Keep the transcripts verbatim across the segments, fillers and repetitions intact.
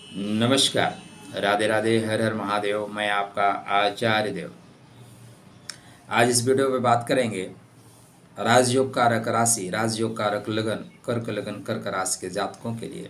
नमस्कार, राधे राधे, हर हर महादेव। मैं आपका आचार्य देव। आज इस वीडियो में बात करेंगे राजयोग कारक राशि, राजयोग कारक लगन, कर्क लगन, कर्क राशि के जातकों के लिए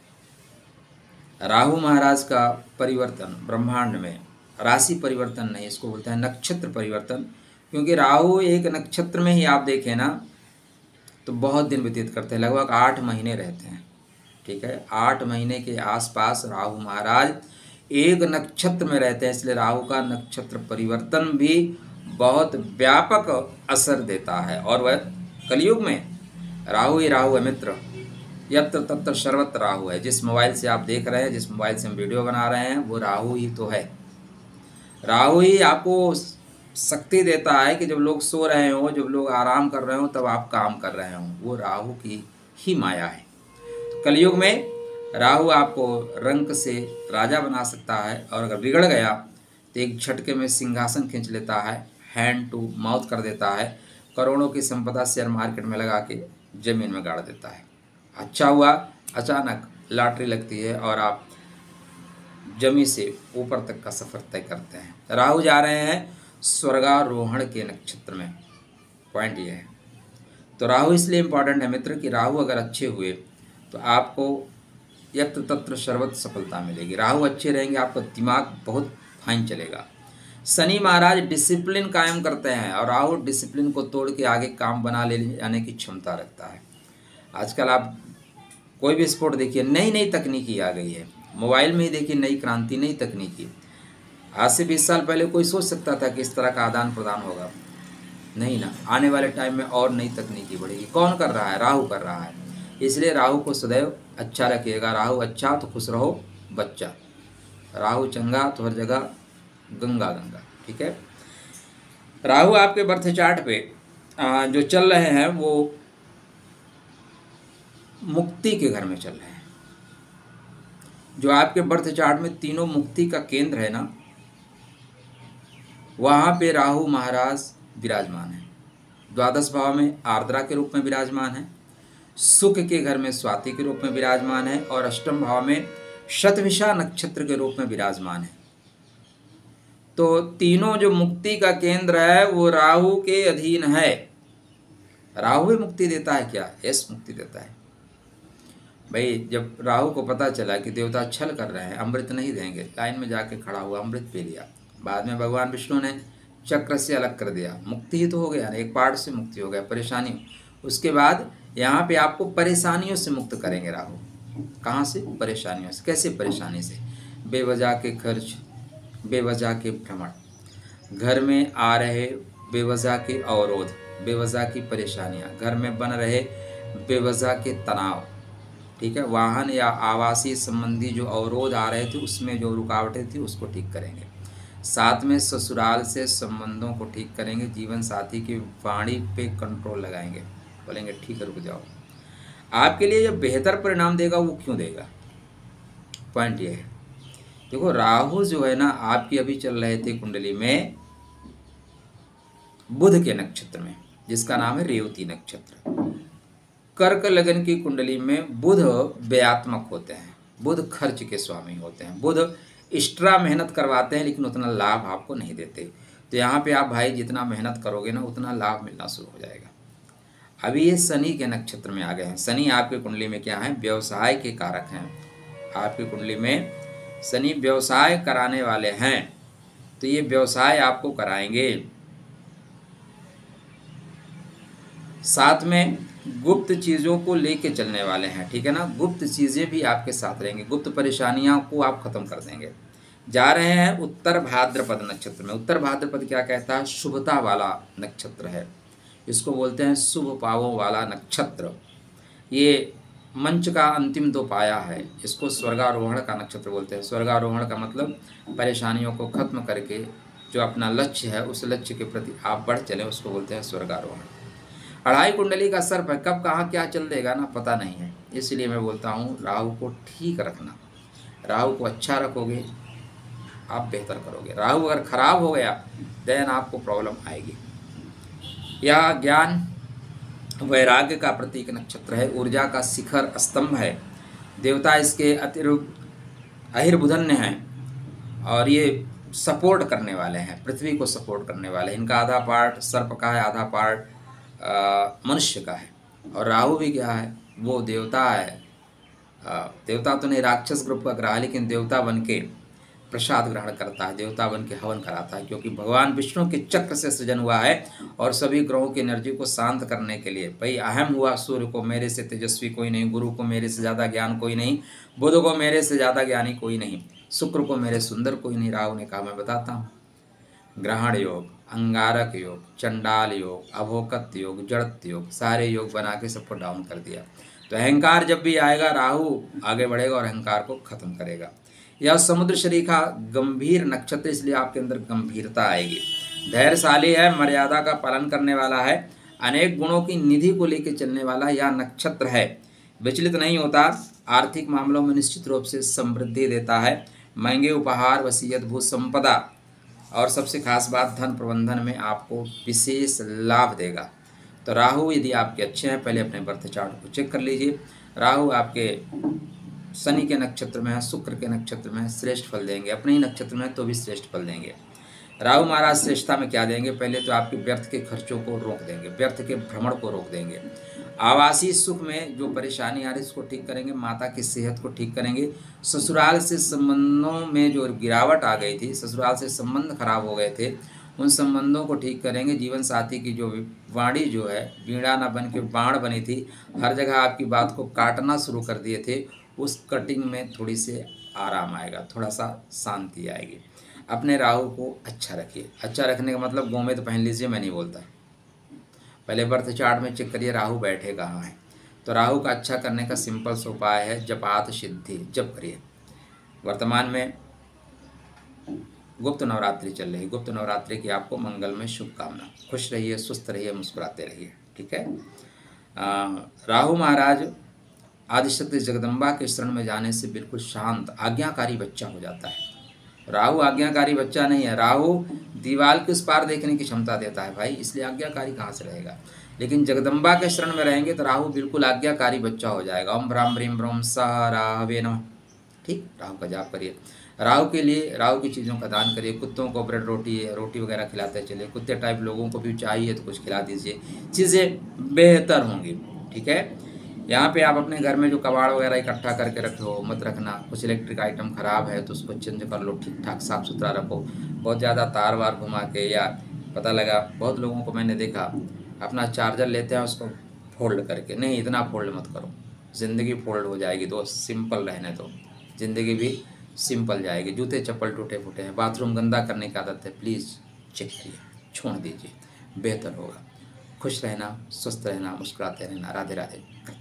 राहु महाराज का परिवर्तन ब्रह्मांड में राशि परिवर्तन नहीं, इसको बोलते हैं नक्षत्र परिवर्तन। क्योंकि राहु एक नक्षत्र में ही आप देखें ना तो बहुत दिन व्यतीत करते हैं, लगभग आठ महीने रहते हैं। ठीक है, आठ महीने के आसपास राहु महाराज एक नक्षत्र में रहते हैं, इसलिए राहु का नक्षत्र परिवर्तन भी बहुत व्यापक असर देता है। और वह कलयुग में राहु ही राहु है मित्र, यत्र तत्र सर्वत्र राहु है। जिस मोबाइल से आप देख रहे हैं, जिस मोबाइल से हम वीडियो बना रहे हैं, वो राहु ही तो है। राहु ही आपको शक्ति देता है कि जब लोग सो रहे हो, जब लोग आराम कर रहे हो, तब आप काम कर रहे हो। वो राहु की ही माया है। तो कलयुग में राहु आपको रंक से राजा बना सकता है, और अगर बिगड़ गया तो एक झटके में सिंहासन खींच लेता है, हैंड टू माउथ कर देता है, करोड़ों की संपदा शेयर मार्केट में लगा के जमीन में गाड़ देता है। अच्छा हुआ अचानक लॉटरी लगती है और आप जमी से ऊपर तक का सफर तय करते हैं। राहु जा रहे हैं स्वर्गारोहण के नक्षत्र में। पॉइंट ये है। तो राहु इसलिए इम्पॉर्टेंट है मित्र कि राहु अगर अच्छे हुए तो आपको यत्र तत्र सर्वत्र सफलता मिलेगी। राहु अच्छे रहेंगे, आपका दिमाग बहुत फाइन चलेगा। शनि महाराज डिसिप्लिन कायम करते हैं, और राहु डिसिप्लिन को तोड़ के आगे काम बना ले जाने की क्षमता रखता है। आजकल आप कोई भी स्पोर्ट देखिए, नई नई तकनीकी आ गई है। मोबाइल में ही देखिए, नई क्रांति, नई तकनीकी। आज से बीस साल पहले कोई सोच सकता था कि इस तरह का आदान प्रदान होगा? नहीं ना। आने वाले टाइम में और नई तकनीकी बढ़ेगी। कौन कर रहा है? राहु कर रहा है। इसलिए राहु को सदैव अच्छा रखिएगा। राहु अच्छा तो खुश रहो बच्चा, राहु चंगा तो हर जगह गंगा गंगा। ठीक है। राहु आपके बर्थ चार्ट पे जो चल रहे हैं वो मुक्ति के घर में चल रहे हैं। जो आपके बर्थ चार्ट में तीनों मुक्ति का केंद्र है ना, वहाँ पे राहु महाराज विराजमान है। द्वादश भाव में आर्द्रा के रूप में विराजमान है, सुख के घर में स्वाति के रूप में विराजमान है, और अष्टम भाव में शतभिषा नक्षत्र के रूप में विराजमान है। तो तीनों जो मुक्ति का केंद्र है वो राहु के अधीन है। राहु ही मुक्ति देता है क्या? यस, मुक्ति देता है भाई। जब राहु को पता चला कि देवता छल कर रहे हैं, अमृत नहीं देंगे, लाइन में जाके खड़ा हुआ, अमृत पी लिया। बाद में भगवान विष्णु ने चक्र से अलग कर दिया, मुक्ति ही तो हो गया, एक पार्ट से मुक्ति हो गया, परेशानी। उसके बाद यहाँ पे आपको परेशानियों से मुक्त करेंगे राहु। कहाँ से? परेशानियों से। कैसे परेशानी से? बेवजह के खर्च, बेवजह के भ्रमण, घर में आ रहे बेवजह के अवरोध, बेवजह की परेशानियाँ, घर में बन रहे बेवजह के तनाव। ठीक है। वाहन या आवासीय संबंधी जो अवरोध आ रहे थे, उसमें जो रुकावटें थी, उसको ठीक करेंगे। साथ में ससुराल से संबंधों को ठीक करेंगे। जीवन साथी की वाणी पे कंट्रोल लगाएंगे, बोलेंगे ठीक है रुक जाओ। आपके लिए जो बेहतर परिणाम देगा वो क्यों देगा? पॉइंट ये है। देखो, राहु जो है ना, आपकी अभी चल रहे थे कुंडली में बुध के नक्षत्र में, जिसका नाम है रेवती नक्षत्र। कर्क लगन की कुंडली में बुध व्ययात्मक होते हैं, बुध खर्च के स्वामी होते हैं, बुध एक्स्ट्रा मेहनत करवाते हैं, लेकिन उतना लाभ आपको नहीं देते। तो यहाँ पे आप भाई जितना मेहनत करोगे ना, उतना लाभ मिलना शुरू हो जाएगा। अभी ये शनि के नक्षत्र में आ गए हैं। शनि आपकी कुंडली में क्या है? व्यवसाय के कारक हैं। आपकी कुंडली में शनि व्यवसाय कराने वाले हैं, तो ये व्यवसाय आपको कराएंगे। साथ में गुप्त चीज़ों को लेके चलने वाले हैं। ठीक है ना। गुप्त चीज़ें भी आपके साथ रहेंगी, गुप्त परेशानियों को आप खत्म कर देंगे। जा रहे हैं उत्तर भाद्रपद नक्षत्र में। उत्तर भाद्रपद क्या कहता है? शुभता वाला नक्षत्र है, इसको बोलते हैं शुभ पावों वाला नक्षत्र। ये मंच का अंतिम दो पाया है, इसको स्वर्गारोहण का नक्षत्र बोलते हैं। स्वर्गारोहण का मतलब परेशानियों को खत्म करके जो अपना लक्ष्य है, उस लक्ष्य के प्रति आप बढ़ चले, उसको बोलते हैं स्वर्गारोहण। अढ़ाई कुंडली का सर्प है, कब कहाँ क्या चल देगा ना पता नहीं है। इसलिए मैं बोलता हूँ राहु को ठीक रखना। राहु को अच्छा रखोगे आप बेहतर करोगे। राहु अगर खराब हो गया देन आपको प्रॉब्लम आएगी। यह ज्ञान वैराग्य का प्रतीक नक्षत्र है, ऊर्जा का शिखर स्तंभ है। देवता इसके अतिरिक्त अहिर्बुधन्य हैं और ये सपोर्ट करने वाले हैं, पृथ्वी को सपोर्ट करने वाले हैं। इनका आधा पार्ट सर्प का है, आधा पार्ट मनुष्य का है। और राहु भी क्या है, वो देवता है। आ, देवता तो नहीं, राक्षस ग्रुप का ग्रह है, लेकिन देवता बन के प्रसाद ग्रहण करता है, देवता बन के हवन कराता है, क्योंकि भगवान विष्णु के चक्र से सृजन हुआ है। और सभी ग्रहों की एनर्जी को शांत करने के लिए, भाई अहम हुआ सूर्य को मेरे से तेजस्वी कोई नहीं, गुरु को मेरे से ज़्यादा ज्ञान कोई नहीं, बुध को मेरे से ज़्यादा ज्ञानी कोई नहीं, शुक्र को मेरे सुंदर कोई नहीं। राहु ने कहा मैं बताता हूँ। ग्रहण योग, अंगारक योग, चंडाल योग, अभोकत योग, जड़त योग, सारे योग बना के सबको डाउन कर दिया। तो अहंकार जब भी आएगा राहु आगे बढ़ेगा और अहंकार को खत्म करेगा। यह समुद्र शरीखा गंभीर नक्षत्र, इसलिए आपके अंदर गंभीरता आएगी। धैर्यशाली है, मर्यादा का पालन करने वाला है, अनेक गुणों की निधि को लेकर चलने वाला यह नक्षत्र है। विचलित नहीं होता, आर्थिक मामलों में निश्चित रूप से समृद्धि देता है, महंगे उपहार, वसीयत, भू संपदा और सबसे खास बात धन प्रबंधन में आपको विशेष लाभ देगा। तो राहु यदि आपके अच्छे हैं, पहले अपने बर्थ चार्ट को चेक कर लीजिए। राहु आपके शनि के नक्षत्र में है, शुक्र के नक्षत्र में है, श्रेष्ठ फल देंगे। अपने ही नक्षत्र में है तो भी श्रेष्ठ फल देंगे। राहु महाराज श्रेष्ठता में क्या देंगे, पहले तो आपके व्यर्थ के खर्चों को रोक देंगे, व्यर्थ के भ्रमण को रोक देंगे। आवासीय सुख में जो परेशानी आ रही है उसको ठीक करेंगे, माता की सेहत को ठीक करेंगे। ससुराल से संबंधों में जो गिरावट आ गई थी, ससुराल से संबंध खराब हो गए थे, उन संबंधों को ठीक करेंगे। जीवन साथी की जो वाणी जो है बीड़ा ना बन के बाण बनी थी, हर जगह आपकी बात को काटना शुरू कर दिए थे, उस कटिंग में थोड़ी से आराम आएगा, थोड़ा सा शांति आएगी। अपने राहु को अच्छा रखिए। अच्छा रखने का मतलब गोमेद पहन लीजिए, मैं नहीं बोलता। पहले बर्थ चार्ट में चेक करिए राहु बैठे कहाँ हैं। तो राहु का अच्छा करने का सिंपल सा उपाय है जपात सिद्धि, जप करिए। वर्तमान में गुप्त नवरात्रि चल रही है, गुप्त नवरात्रि की आपको मंगल में शुभकामना। खुश रहिए, स्वस्थ रहिए, मुस्कुराते रहिए, ठीक है। आ, राहु महाराज आदिशक्ति जगदम्बा के शरण में जाने से बिल्कुल शांत आज्ञाकारी बच्चा हो जाता है। राहु आज्ञाकारी बच्चा नहीं है, राहु दीवाल के उस पार देखने की क्षमता देता है भाई, इसलिए आज्ञाकारी कहाँ से रहेगा। लेकिन जगदम्बा के शरण में रहेंगे तो राहु बिल्कुल आज्ञाकारी बच्चा हो जाएगा। ओम भ्राम ब्रीम ब्रोम सह राहवे नमः, ठीक, राहु का जाप करिए। राहु के लिए राहु की चीज़ों का दान करिए। कुत्तों को ब्रेड रोटी रोटी वगैरह खिलाते चलिए, कुत्ते टाइप लोगों को भी चाहिए तो कुछ खिला दीजिए, चीज़ें बेहतर होंगी, ठीक है। यहाँ पे आप अपने घर में जो कबाड़ वगैरह इकट्ठा करके रखो मत रखना। कुछ इलेक्ट्रिक आइटम ख़राब है तो उसको चेंज कर लो, ठीक ठाक साफ़ सुथरा रखो। बहुत ज़्यादा तार वार घुमा के, या पता लगा बहुत लोगों को मैंने देखा अपना चार्जर लेते हैं उसको फोल्ड करके, नहीं इतना फोल्ड मत करो, ज़िंदगी फोल्ड हो जाएगी दोस्त, सिंपल रहने दो, ज़िंदगी भी सिंपल जाएगी। जूते चप्पल टूटे फूटे हैं, बाथरूम गंदा करने की आदत है, प्लीज़ चेक करिए, छोड़ दीजिए, बेहतर होगा। खुश रहना, स्वस्थ रहना, मुस्कुराते रहना। राधे राधे।